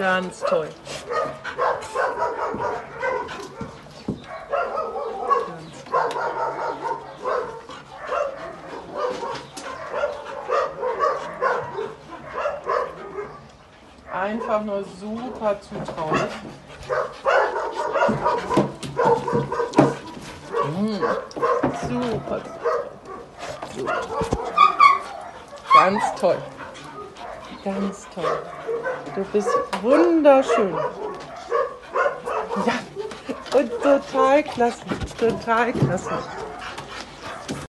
Ganz toll. Einfach nur super zutraulich. Super. Ganz toll. Ganz toll. Du bist wunderschön. Ja, und total klasse. Total klasse.